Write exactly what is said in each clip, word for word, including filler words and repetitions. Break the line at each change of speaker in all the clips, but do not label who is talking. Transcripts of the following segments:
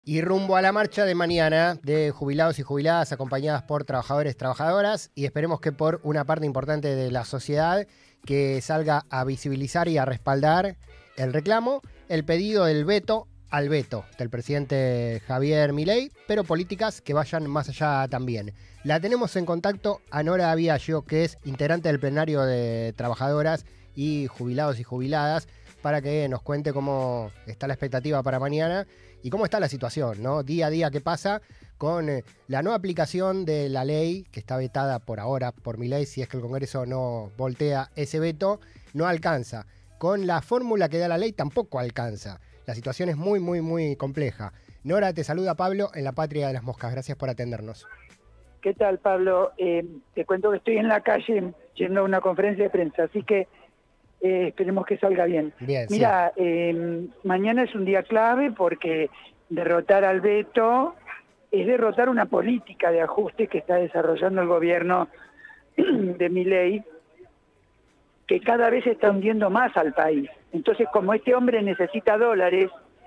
Y rumbo a la marcha de mañana de jubilados y jubiladas acompañadas por trabajadores y trabajadoras, y esperemos que por una parte importante de la sociedad que salga a visibilizar y a respaldar el reclamo, el pedido del veto al veto del presidente Javier Milei, pero políticas que vayan más allá también. La tenemos en contacto a Nora Biagio, que es integrante del plenario de trabajadoras y jubilados y jubiladas, para que nos cuente cómo está la expectativa para mañana y cómo está la situación, ¿no? Día a día que pasa con eh, la nueva aplicación de la ley, que está vetada por ahora por Milei, si es que el Congreso no voltea ese veto, no alcanza. Con la fórmula que da la ley tampoco alcanza. La situación es muy, muy, muy compleja. Nora, te saluda Pablo en la Patria de las Moscas. Gracias por atendernos.
¿Qué tal, Pablo? Eh, te cuento que estoy en la calle yendo a una conferencia de prensa, así que eh, esperemos que salga bien.
Bien,
Mira,
sí.
eh, mañana es un día clave porque derrotar al veto es derrotar una política de ajuste que está desarrollando el gobierno de Milei, que cada vez está hundiendo más al país. Entonces, como este hombre necesita dólares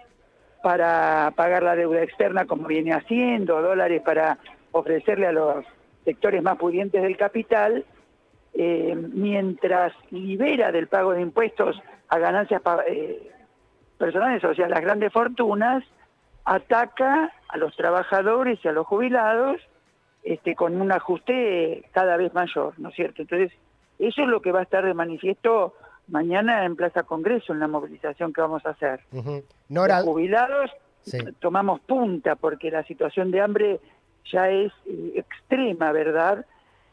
para pagar la deuda externa como viene haciendo, dólares para ofrecerle a los sectores más pudientes del capital, eh, mientras libera del pago de impuestos a ganancias eh, personales, o sea, las grandes fortunas, ataca a los trabajadores y a los jubilados este, con un ajuste cada vez mayor, ¿no es cierto? Entonces, eso es lo que va a estar de manifiesto mañana en Plaza Congreso, en la movilización que vamos a hacer.
Uh-huh. Nora...
Los jubilados
sí.
tomamos punta porque la situación de hambre ya es eh, extrema, ¿verdad?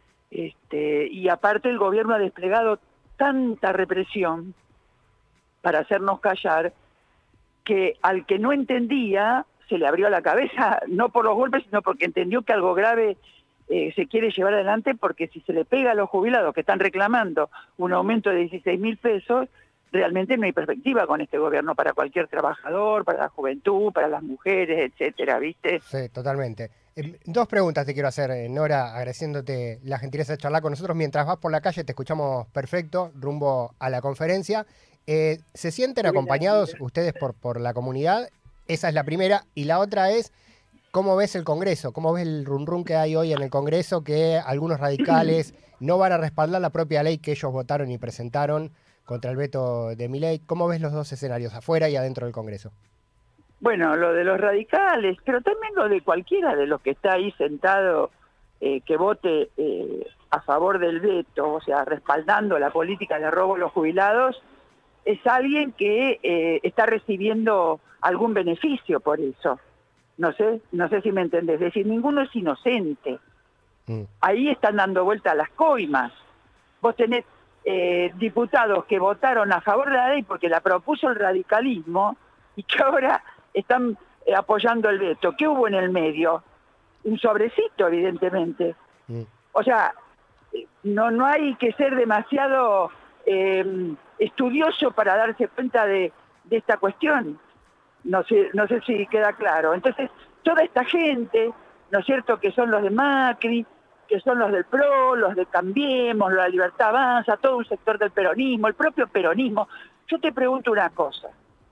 Este, y aparte el gobierno ha desplegado tanta represión para hacernos callar que al que no entendía se le abrió la cabeza, no por los golpes, sino porque entendió que algo grave eh, se quiere llevar adelante, porque si se le pega a los jubilados que están reclamando un aumento de dieciséis mil pesos, realmente no hay perspectiva con este gobierno para cualquier trabajador, para la juventud, para las mujeres, etcétera, ¿viste?
Sí, totalmente. Eh, dos preguntas te quiero hacer, eh, Nora, agradeciéndote la gentileza de charlar con nosotros. Mientras vas por la calle te escuchamos perfecto, rumbo a la conferencia. Eh, ¿Se sienten acompañados ustedes por, por la comunidad? Esa es la primera. Y la otra es, ¿cómo ves el Congreso? ¿Cómo ves el run run que hay hoy en el Congreso, que algunos radicales no van a respaldar la propia ley que ellos votaron y presentaron contra el veto de Milei? ¿Cómo ves los dos escenarios, afuera y adentro del Congreso?
Bueno, lo de los radicales, pero también lo de cualquiera de los que está ahí sentado eh, que vote eh, a favor del veto, o sea, respaldando la política de robo a los jubilados, es alguien que eh, está recibiendo algún beneficio por eso. No sé, no sé si me entendés. Es decir, ninguno es inocente. Mm. Ahí están dando vuelta las coimas. Vos tenés eh, diputados que votaron a favor de la ley porque la propuso el radicalismo y que ahora están eh, apoyando el veto. ¿Qué hubo en el medio? Un sobrecito, evidentemente. Mm. O sea, no, no hay que ser demasiado eh, estudioso para darse cuenta de, de esta cuestión. No sé, no sé si queda claro. Entonces, toda esta gente, ¿no es cierto?, que son los de Macri, que son los del P R O, los de Cambiemos, la Libertad Avanza, todo un sector del peronismo, el propio peronismo. Yo te pregunto una cosa.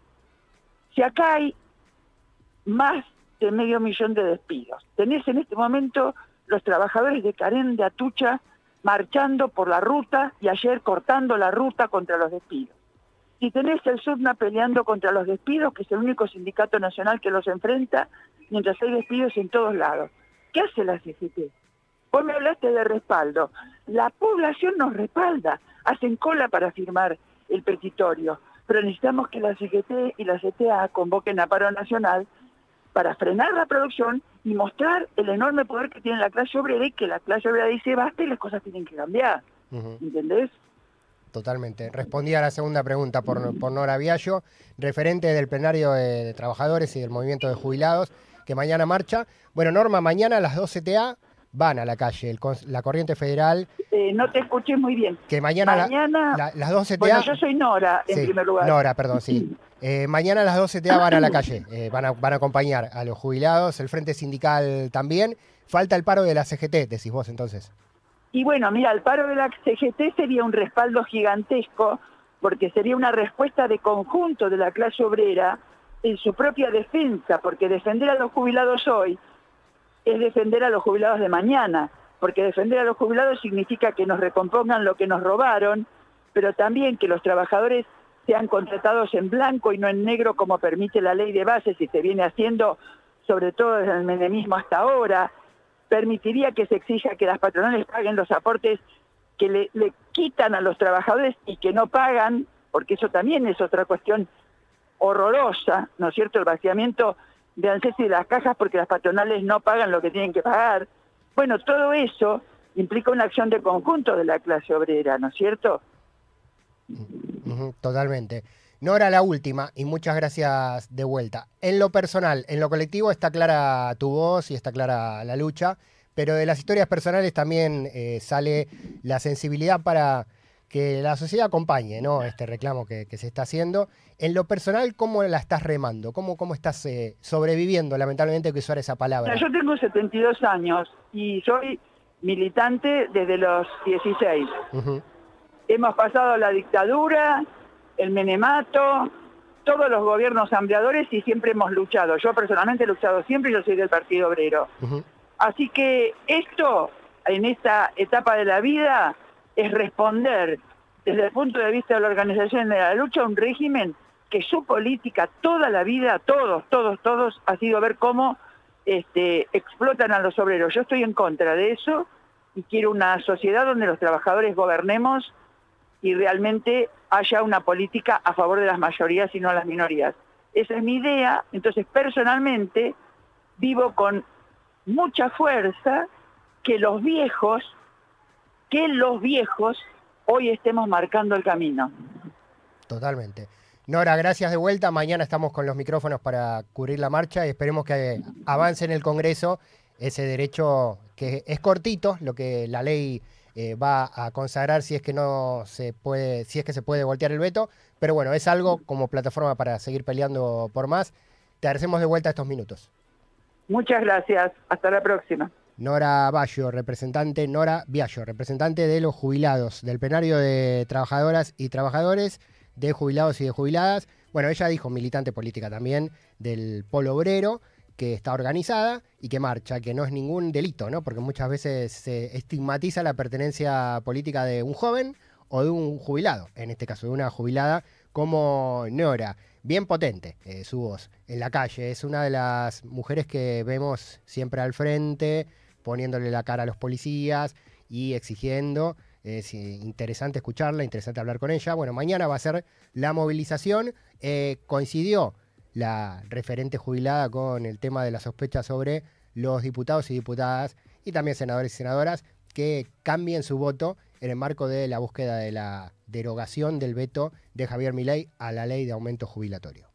Si acá hay más de medio millón de despidos, tenés en este momento los trabajadores de Carén de Atucha marchando por la ruta y ayer cortando la ruta contra los despidos. Si tenés el SUTNA peleando contra los despidos, que es el único sindicato nacional que los enfrenta, mientras hay despidos en todos lados. ¿Qué hace la C G T? Vos me hablaste de respaldo. La población nos respalda. Hacen cola para firmar el petitorio. Pero necesitamos que la C G T y la C T A convoquen a paro nacional para frenar la producción y mostrar el enorme poder que tiene la clase obrera, y que la clase obrera dice basta y las cosas tienen que cambiar. Uh-huh. ¿Entendés?
Totalmente. Respondía a la segunda pregunta por, por Nora Biagio, referente del plenario de, de trabajadores y del movimiento de jubilados, que mañana marcha. Bueno, Norma, mañana las dos C T A van a la calle, el, la Corriente Federal.
Eh, no te escuché muy bien.
Que mañana,
mañana
la, la, las dos C T A...
Bueno, yo soy Nora, en
sí,
primer lugar.
Nora, perdón, sí. Eh, mañana las dos C T A van a la calle, eh, van, a, van a acompañar a los jubilados, el Frente Sindical también. Falta el paro de la C G T, decís vos entonces.
Y bueno, mira, el paro de la C G T sería un respaldo gigantesco, porque sería una respuesta de conjunto de la clase obrera en su propia defensa, porque defender a los jubilados hoy es defender a los jubilados de mañana, porque defender a los jubilados significa que nos recompongan lo que nos robaron, pero también que los trabajadores sean contratados en blanco y no en negro como permite la ley de bases y se viene haciendo sobre todo desde el menemismo hasta ahora. Permitiría que se exija que las patronales paguen los aportes que le, le quitan a los trabajadores y que no pagan, porque eso también es otra cuestión horrorosa, ¿no es cierto?, el vaciamiento de ANSES y de las cajas porque las patronales no pagan lo que tienen que pagar. Bueno, todo eso implica una acción de conjunto de la clase obrera, ¿no es cierto?
Uh-huh, totalmente. Nora, la última, y muchas gracias de vuelta. En lo personal, en lo colectivo está clara tu voz y está clara la lucha, pero de las historias personales también eh, sale la sensibilidad para que la sociedad acompañe, ¿no?, este reclamo que, que se está haciendo. En lo personal, ¿cómo la estás remando? ¿Cómo, cómo estás eh, sobreviviendo? Lamentablemente hay que usar esa palabra.
Yo tengo setenta y dos años y soy militante desde los dieciséis. Uh-huh. Hemos pasado la dictadura, el menemato, todos los gobiernos hambreadores y siempre hemos luchado. Yo personalmente he luchado siempre y yo soy del Partido Obrero. Uh-huh. Así que esto, en esta etapa de la vida, es responder desde el punto de vista de la organización de la lucha a un régimen que su política toda la vida, todos, todos, todos, ha sido ver cómo este, explotan a los obreros. Yo estoy en contra de eso y quiero una sociedad donde los trabajadores gobernemos y realmente haya una política a favor de las mayorías y no las minorías. Esa es mi idea. Entonces, personalmente, vivo con mucha fuerza que los viejos, que los viejos hoy estemos marcando el camino.
Totalmente. Nora, gracias de vuelta. Mañana estamos con los micrófonos para cubrir la marcha y esperemos que avance en el Congreso ese derecho que es cortito, lo que la ley eh, va a consagrar si es que no se puede, si es que se puede voltear el veto, pero bueno, es algo como plataforma para seguir peleando por más. Te agradecemos de vuelta estos minutos.
Muchas gracias. Hasta la próxima.
Nora Biagio, representante, Nora Biagio, representante de los jubilados, del plenario de trabajadoras y trabajadores, de jubilados y de jubiladas. Bueno, ella dijo militante política también del Polo Obrero, que está organizada y que marcha, que no es ningún delito, ¿no? Porque muchas veces se estigmatiza la pertenencia política de un joven o de un jubilado, en este caso de una jubilada como Nora. Bien potente eh, su voz en la calle, es una de las mujeres que vemos siempre al frente, poniéndole la cara a los policías y exigiendo. Es interesante escucharla, interesante hablar con ella. Bueno, mañana va a ser la movilización. Eh, coincidió la referente jubilada con el tema de la sospecha sobre los diputados y diputadas y también senadores y senadoras que cambien su voto en el marco de la búsqueda de la derogación del veto de Javier Milei a la ley de aumento jubilatorio.